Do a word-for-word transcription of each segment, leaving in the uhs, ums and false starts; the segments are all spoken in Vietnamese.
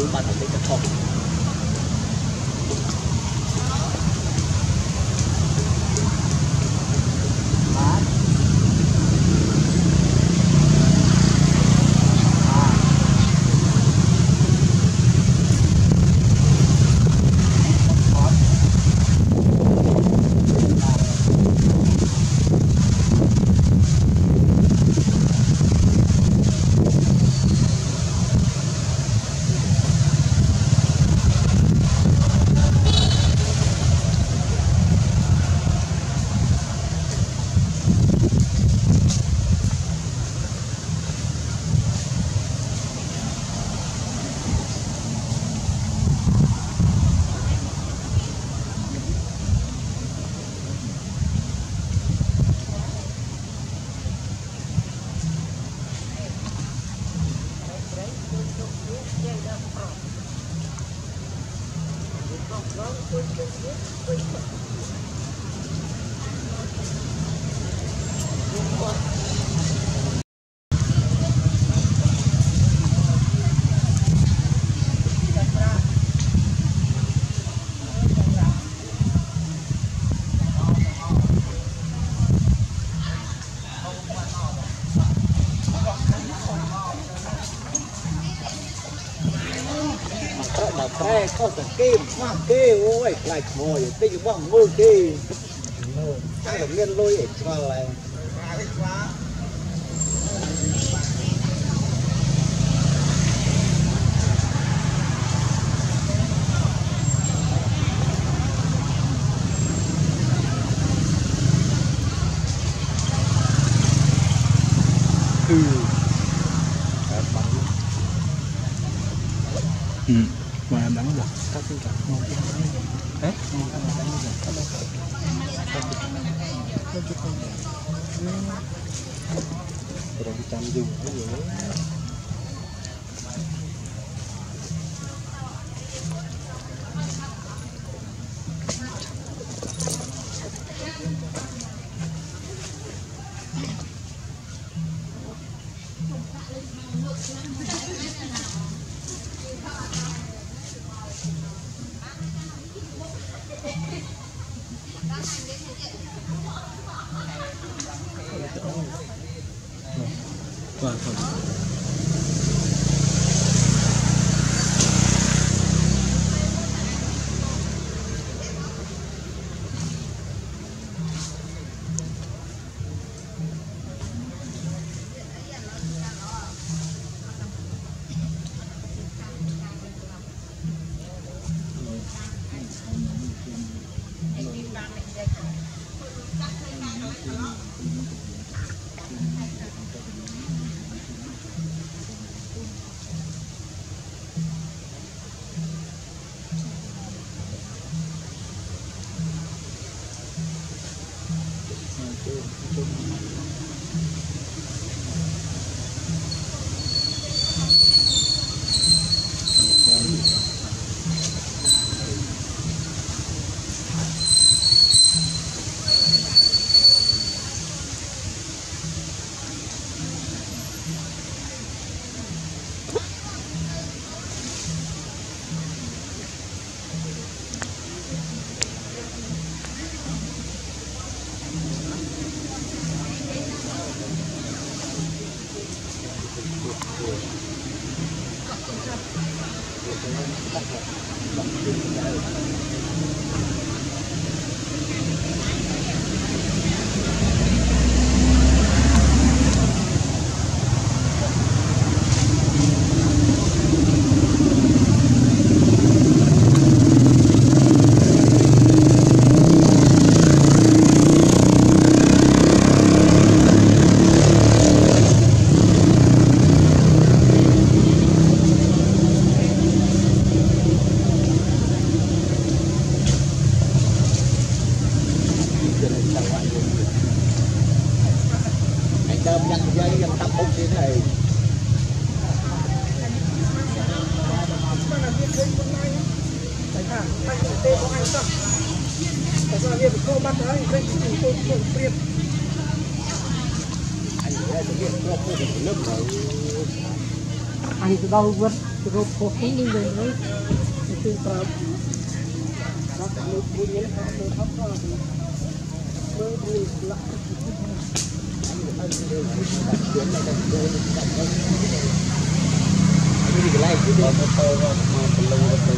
bạn phải cái thòng Hãy subscribe cho kênh Ghiền Mì Gõ để không bỏ lỡ những video hấp dẫn. Ừ, mà em đánh được các cái cả ngon đấy, ngon các bạn đánh được các bạn rồi đi chăm dùng cái gì vâng vâng anh từ đâu vượt cái gốc phô khí đi về đấy cái tàu nó sẽ lướt vui nhé nó lướt thấp đó mới vui lắm cái này chứ mà tôi mà mình lâu rồi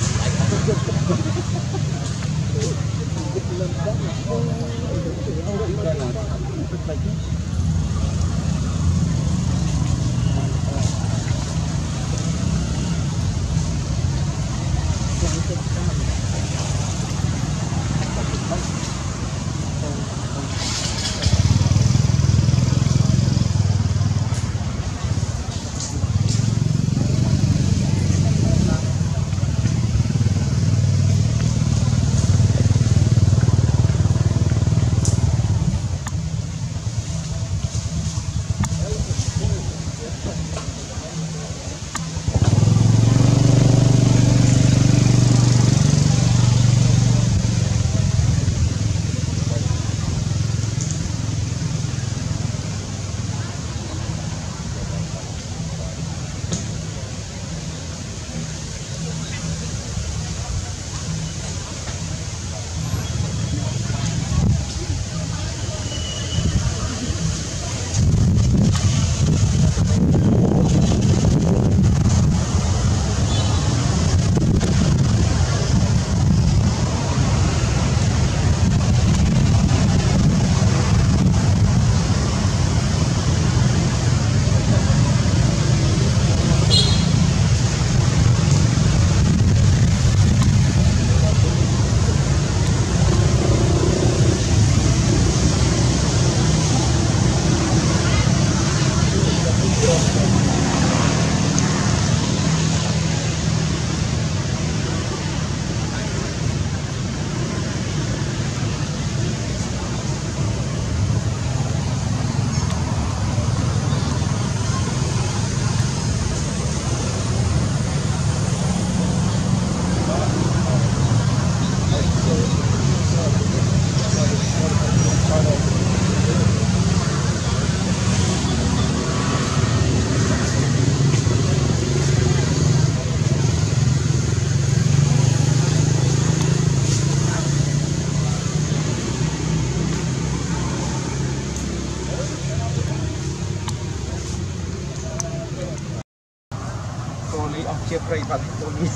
lý ông chia prey vào tôi đi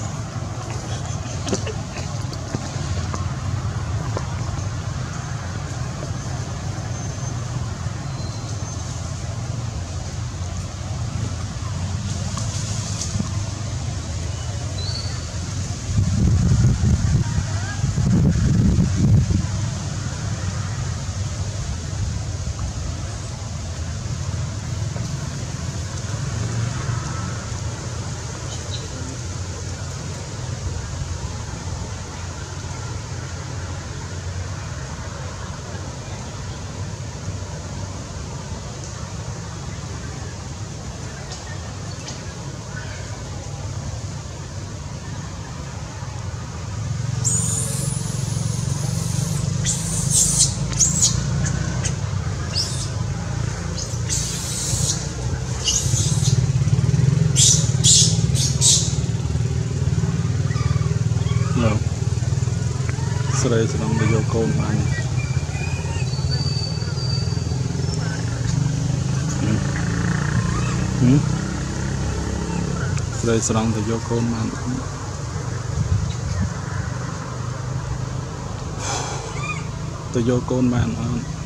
Sợi sẽ làm video call mà anh. Hmm. Sợi sẽ làm video call mà anh. Video call mà anh.